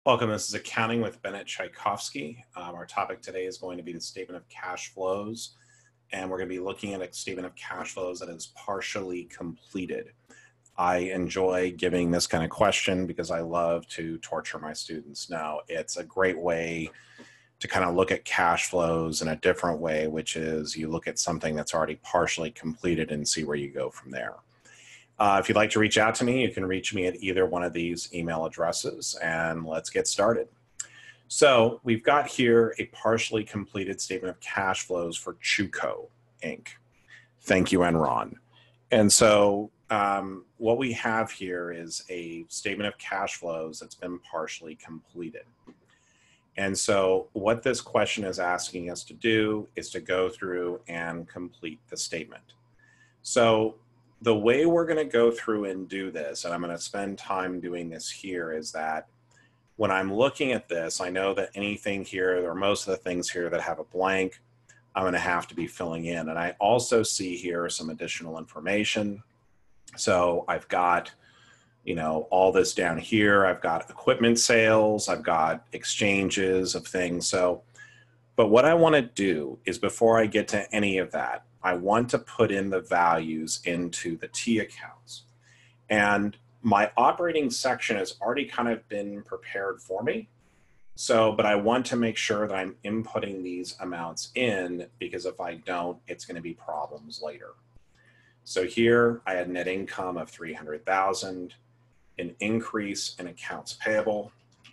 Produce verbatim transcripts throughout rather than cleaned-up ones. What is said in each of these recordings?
Welcome. This is Accounting with Bennett Tchaikovsky. Um, our topic today is going to be the statement of cash flows, and we're going to be looking at a statement of cash flows that is partially completed. I enjoy giving this kind of question because I love to torture my students. Now, it's a great way to kind of look at cash flows in a different way, which is you look at something that's already partially completed and see where you go from there. Uh, if you'd like to reach out to me, you can reach me at either one of these email addresses, and let's get started. So we've got here a partially completed statement of cash flows for Chuco Incorporated. Thank you, Enron. And so um, what we have here is a statement of cash flows that's been partially completed. And so what this question is asking us to do is to go through and complete the statement. So the way we're going to go through and do this, and I'm going to spend time doing this here, is that when I'm looking at this, I know that anything here, or most of the things here that have a blank, I'm going to have to be filling in. And I also see here some additional information. So I've got, you know, all this down here. I've got equipment sales. I've got exchanges of things. So, but what I want to do is before I get to any of that, I want to put in the values into the T accounts. And my operating section has already kind of been prepared for me. So, but I want to make sure that I'm inputting these amounts in, because if I don't, it's going to be problems later. So here I had net income of three hundred thousand, an increase in accounts payable,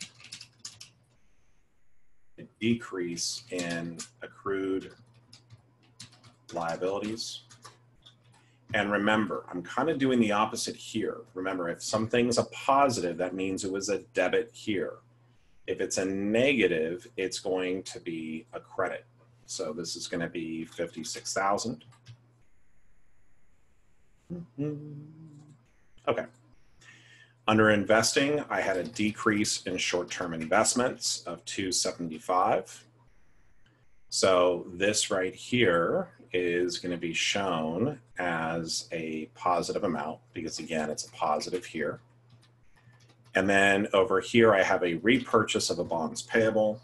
a decrease in accrued liabilities. And remember, I'm kind of doing the opposite here. Remember, if something's a positive, that means it was a debit here. If it's a negative, it's going to be a credit. So this is going to be fifty-six thousand. Okay. Under investing, I had a decrease in short-term investments of two seventy-five. So this right here is going to be shown as a positive amount because, again, it's a positive here. And then over here, I have a repurchase of a bonds payable,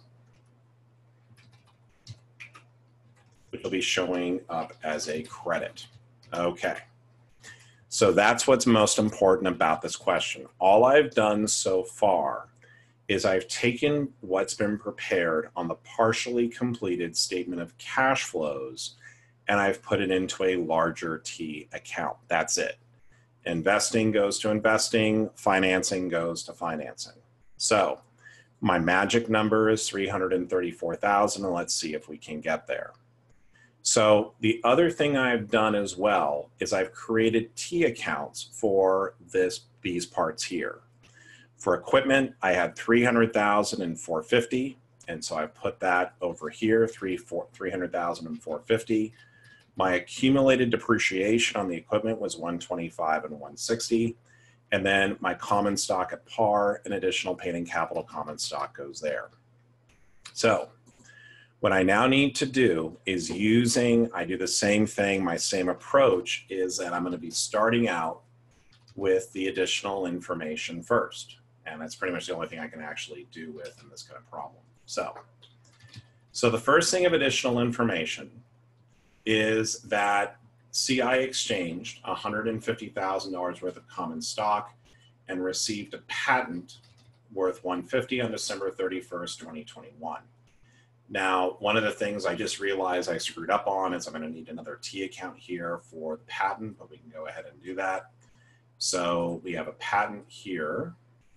which will be showing up as a credit. Okay. So that's what's most important about this question. All I've done so far is I've taken what's been prepared on the partially completed statement of cash flows and I've put it into a larger T account. That's it. Investing goes to investing, financing goes to financing. So my magic number is three hundred thirty-four thousand, and let's see if we can get there. So the other thing I've done as well is I've created T accounts for this, these parts here. For equipment, I had three hundred thousand and four hundred fifty, and so I put that over here, three hundred thousand and four hundred fifty. My accumulated depreciation on the equipment was one twenty-five and one sixty, and then my common stock at par and additional paid in capital common stock goes there. So what I now need to do is using, I do the same thing, my same approach is that I'm going to be starting out with the additional information first. And that's pretty much the only thing I can actually do with in this kind of problem. So, so the first thing of additional information is that C I exchanged one hundred fifty thousand dollars worth of common stock and received a patent worth one hundred fifty thousand dollars on December thirty-first, twenty twenty-one. Now, one of the things I just realized I screwed up on is I'm going to need another T account here for the patent, but we can go ahead and do that. So we have a patent here.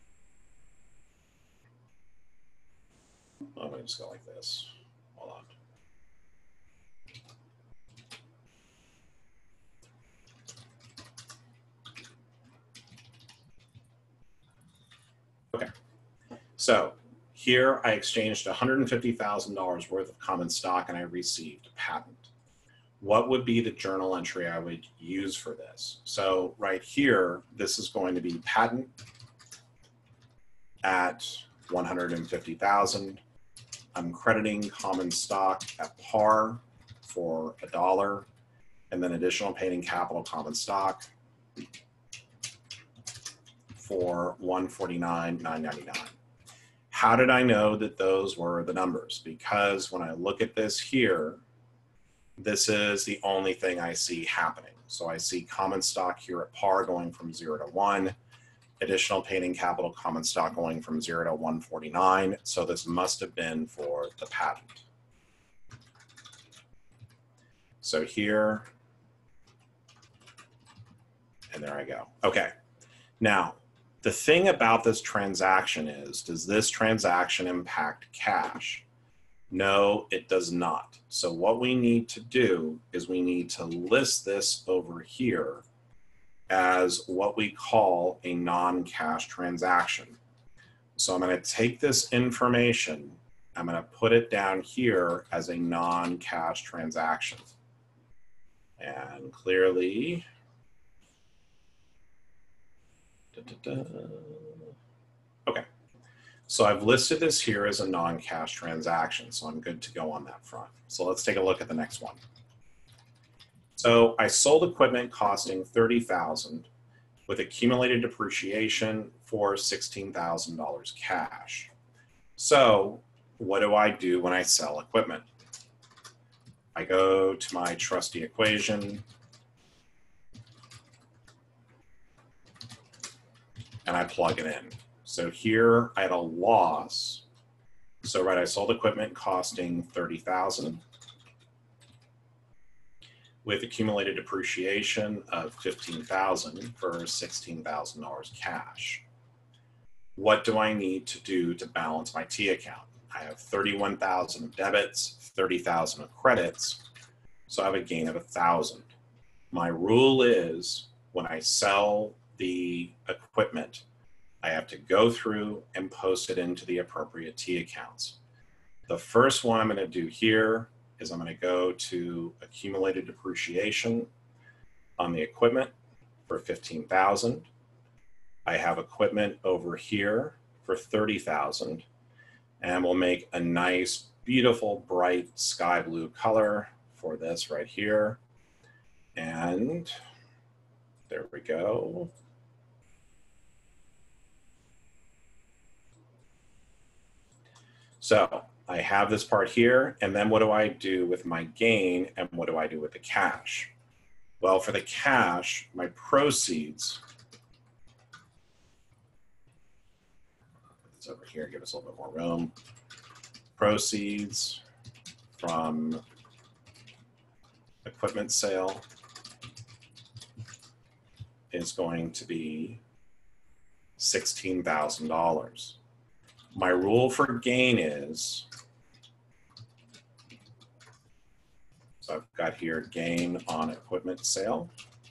I'm going to just go like this. Hold on. Okay. So here I exchanged one hundred fifty thousand dollars worth of common stock and I received a patent. What would be the journal entry I would use for this? So right here, this is going to be patent at one hundred fifty thousand. I'm crediting common stock at par for a dollar, and then additional paid in capital common stock for one forty-nine nine ninety-nine. How did I know that those were the numbers? Because when I look at this here, this is the only thing I see happening. So I see common stock here at par going from zero to one, additional paid in capital common stock going from zero to one forty-nine. So this must have been for the patent. So here, and there I go. Okay. Now, the thing about this transaction is, does this transaction impact cash? No, it does not. So what we need to do is we need to list this over here as what we call a non-cash transaction. So I'm going to take this information, I'm going to put it down here as a non-cash transaction. And clearly, da, da, da. Okay. So I've listed this here as a non-cash transaction, so I'm good to go on that front. So let's take a look at the next one. So I sold equipment costing thirty thousand dollars with accumulated depreciation for sixteen thousand dollars cash. So what do I do when I sell equipment? I go to my trusty equation and I plug it in. So here I had a loss. So right, I sold equipment costing thirty thousand dollars with accumulated depreciation of fifteen thousand dollars for sixteen thousand dollars cash. What do I need to do to balance my T account? I have thirty-one thousand dollars of debits, thirty thousand dollars of credits, so I have a gain of one thousand dollars. My rule is when I sell the equipment, I have to go through and post it into the appropriate T accounts. The first one I'm going to do here is I'm going to go to accumulated depreciation on the equipment for fifteen thousand dollars. I have equipment over here for thirty thousand dollars, and we'll make a nice, beautiful, bright sky blue color for this right here. And there we go. So I have this part here, and then what do I do with my gain, and what do I do with the cash? Well, for the cash, my proceeds, it's over here, give us a little bit more room. Proceeds from equipment sale is going to be sixteen thousand dollars. My rule for gain is, so I've got here gain on equipment sale.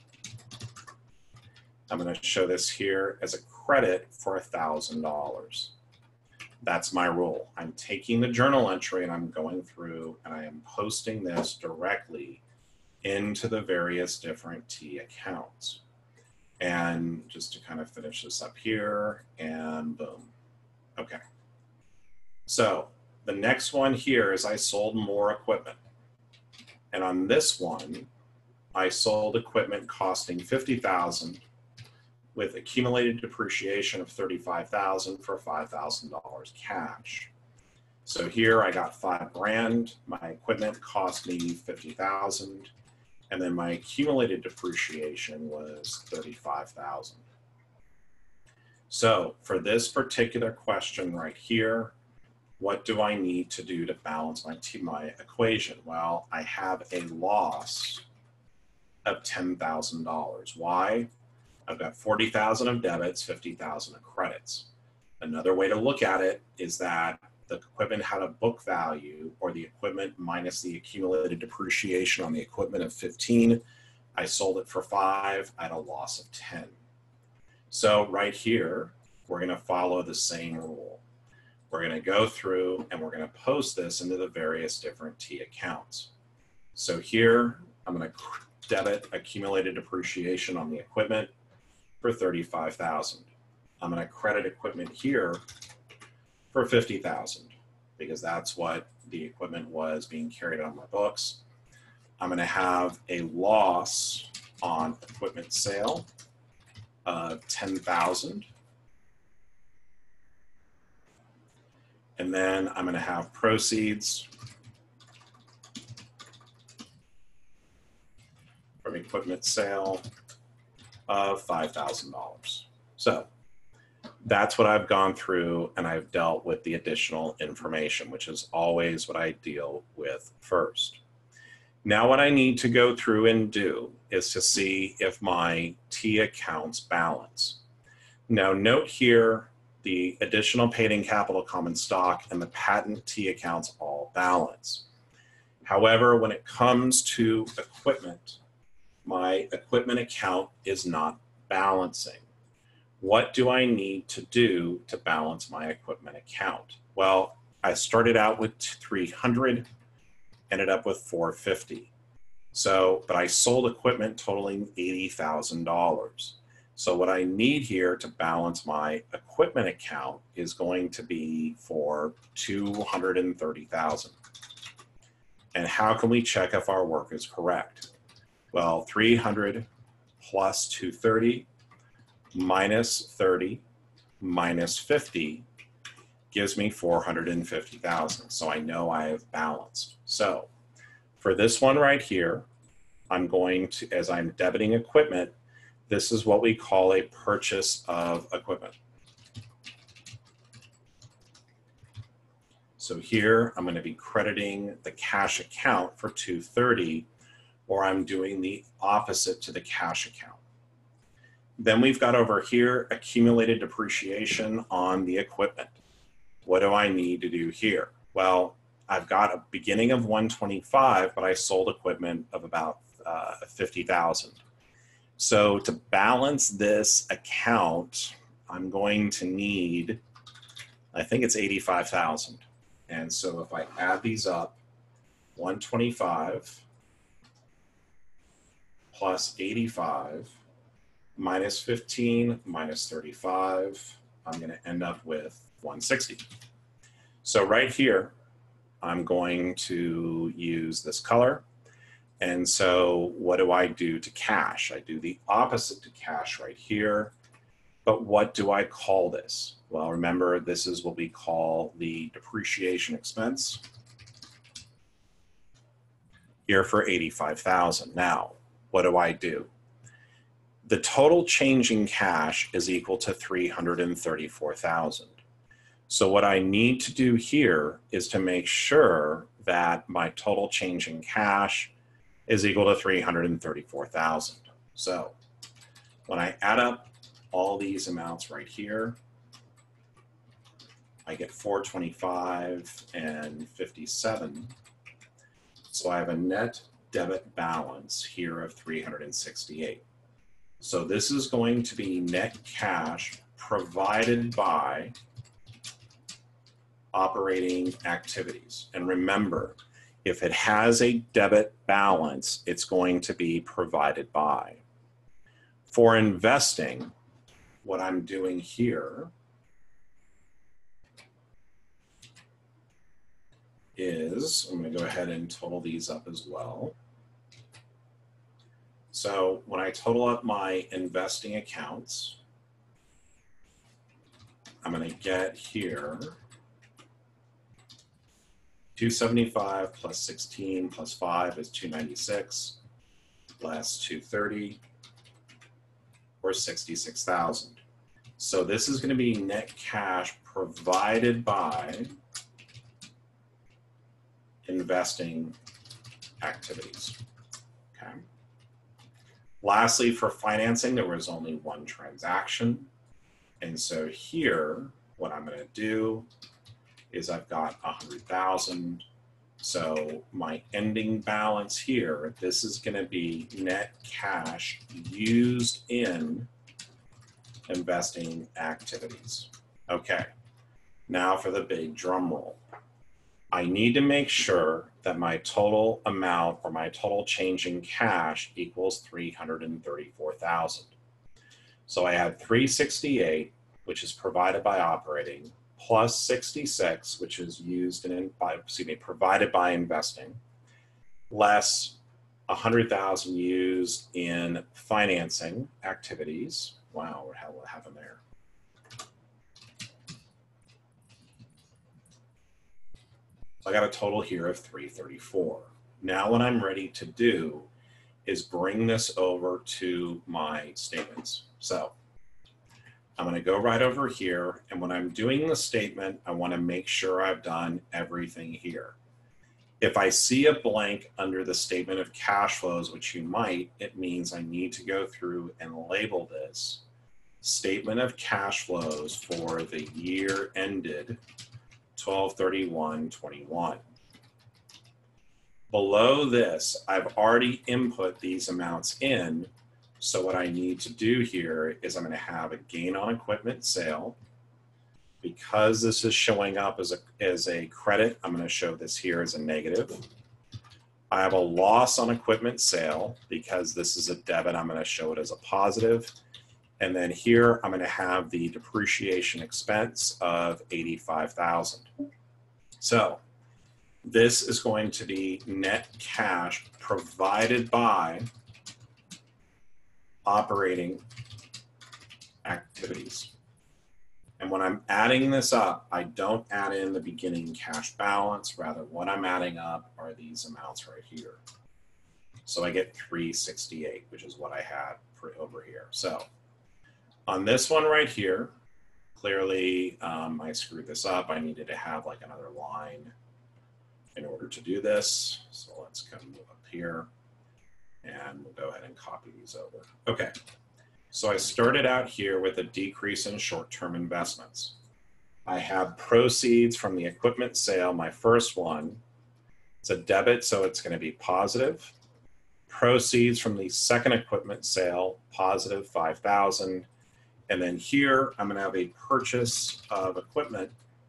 I'm going to show this here as a credit for one thousand dollars. That's my rule. I'm taking the journal entry and I'm going through and I am posting this directly into the various different T accounts. And just to kind of finish this up here, and boom. Okay. So the next one here is I sold more equipment. And on this one, I sold equipment costing fifty thousand dollars with accumulated depreciation of thirty-five thousand dollars for five thousand dollars cash. So here I got five grand, my equipment cost me fifty thousand dollars, and then my accumulated depreciation was thirty-five thousand dollars. So for this particular question right here, what do I need to do to balance my, my equation? Well, I have a loss of ten thousand dollars. Why? I've got forty thousand dollars of debits, fifty thousand dollars of credits. Another way to look at it is that the equipment had a book value, or the equipment minus the accumulated depreciation on the equipment of fifteen. I sold it for five, I had a loss of ten. So right here, we're gonna follow the same rule. We're gonna go through and we're gonna post this into the various different T accounts. So here, I'm gonna debit accumulated depreciation on the equipment for thirty-five thousand dollars. I'm gonna credit equipment here for fifty thousand dollars because that's what the equipment was being carried on my books. I'm gonna have a loss on equipment sale of ten thousand dollars. And then I'm going to have proceeds from equipment sale of five thousand dollars. So that's what I've gone through, and I've dealt with the additional information, which is always what I deal with first. Now what I need to go through and do is to see if my T accounts balance. Now note here, the additional paid-in capital common stock and the patent T accounts all balance. However, when it comes to equipment, my equipment account is not balancing. What do I need to do to balance my equipment account? Well, I started out with three hundred, ended up with four fifty. So, but I sold equipment totaling eighty thousand dollars. So what I need here to balance my equipment account is going to be for two hundred thirty thousand. And how can we check if our work is correct? Well, three hundred plus two hundred thirty minus thirty minus fifty gives me four hundred fifty thousand. So I know I have balanced. So for this one right here, I'm going to, as I'm debiting equipment, this is what we call a purchase of equipment. So here I'm going to be crediting the cash account for two hundred thirty, or I'm doing the opposite to the cash account. Then we've got over here accumulated depreciation on the equipment. What do I need to do here? Well, I've got a beginning of one twenty-five, but I sold equipment of about uh, fifty thousand. So to balance this account, I'm going to need, I think it's eighty-five thousand. And so if I add these up, one twenty-five plus eighty-five minus fifteen minus thirty-five, I'm going to end up with one sixty. So right here, I'm going to use this color. And so what do I do to cash? I do the opposite to cash right here. But what do I call this? Well, remember, this is what we call the depreciation expense here for eighty-five thousand. Now, what do I do? The total change in cash is equal to three hundred thirty-four thousand. So what I need to do here is to make sure that my total change in cash is equal to three hundred thirty-four thousand. So when I add up all these amounts right here, I get four twenty-five and fifty-seven. So I have a net debit balance here of three hundred sixty-eight. So this is going to be net cash provided by operating activities. And remember, if it has a debit balance, it's going to be provided by. For investing, what I'm doing here is, I'm going to go ahead and total these up as well. So when I total up my investing accounts, I'm going to get here two seventy-five plus sixteen plus five is two ninety-six, less two thirty, or sixty-six thousand. So this is going to be net cash provided by investing activities. Okay. Lastly, for financing, there was only one transaction. And so here, what I'm going to do is I've got one hundred thousand. So my ending balance here, this is going to be net cash used in investing activities. Okay, now for the big drum roll. I need to make sure that my total amount or my total change in cash equals three hundred thirty-four thousand. So I had three sixty-eight, which is provided by operating, plus sixty-six, which is used in, by, excuse me, provided by investing, less one hundred thousand used in financing activities. Wow, what happened there? So I got a total here of three thirty-four. Now what I'm ready to do is bring this over to my statements. So I'm going to go right over here, and when I'm doing the statement, I want to make sure I've done everything here. If I see a blank under the statement of cash flows, which you might, it means I need to go through and label this statement of cash flows for the year ended twelve thirty-one twenty-one. Below this, I've already input these amounts in. So what I need to do here is I'm going to have a gain on equipment sale. Because this is showing up as a, as a credit, I'm going to show this here as a negative. I have a loss on equipment sale. Because this is a debit, I'm going to show it as a positive. And then here, I'm going to have the depreciation expense of eighty-five thousand. So this is going to be net cash provided by operating activities. And when I'm adding this up, I don't add in the beginning cash balance. Rather, what I'm adding up are these amounts right here. So I get three sixty-eight, which is what I had for over here. So on this one right here, clearly um, I screwed this up. I needed to have like another line in order to do this. So let's come up here and we'll go ahead and copy these over. Okay. So I started out here with a decrease in short-term investments. I have proceeds from the equipment sale, my first one. It's a debit, so it's going to be positive. Proceeds from the second equipment sale, positive five thousand. And then here, I'm going to have a purchase of equipment.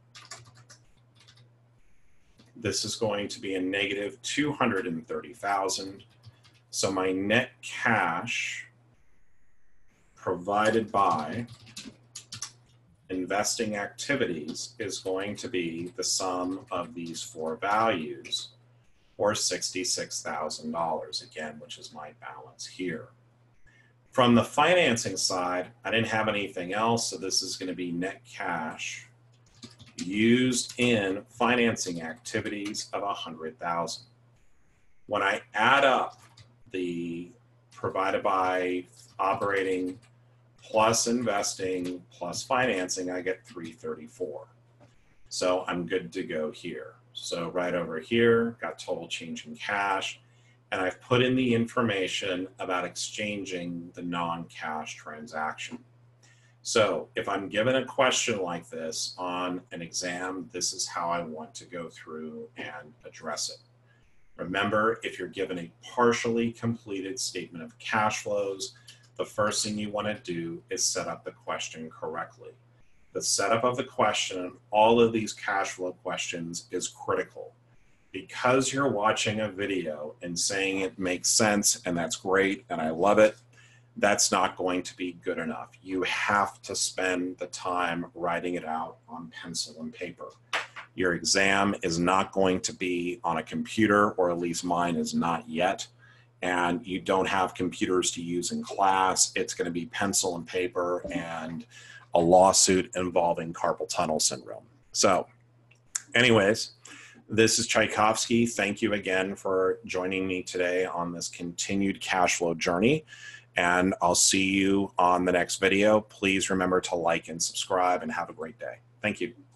This is going to be a negative two hundred thirty thousand. So my net cash provided by investing activities is going to be the sum of these four values, or sixty-six thousand dollars again, which is my balance here. From the financing side, I didn't have anything else, so this is going to be net cash used in financing activities of one hundred thousand dollars. When I add up the provided by operating plus investing plus financing, I get three thirty-four. So I'm good to go here. So right over here, got total change in cash, and I've put in the information about exchanging the non-cash transaction. So if I'm given a question like this on an exam, this is how I want to go through and address it. Remember, if you're given a partially completed statement of cash flows, the first thing you want to do is set up the question correctly. The setup of the question, all of these cash flow questions, is critical. Because you're watching a video and saying it makes sense and that's great and I love it, that's not going to be good enough. You have to spend the time writing it out on pencil and paper. Your exam is not going to be on a computer, or at least mine is not yet. And you don't have computers to use in class. It's going to be pencil and paper and a lawsuit involving carpal tunnel syndrome. So anyways, this is Tchaikovsky. Thank you again for joining me today on this continued cash flow journey. And I'll see you on the next video. Please remember to like and subscribe and have a great day. Thank you.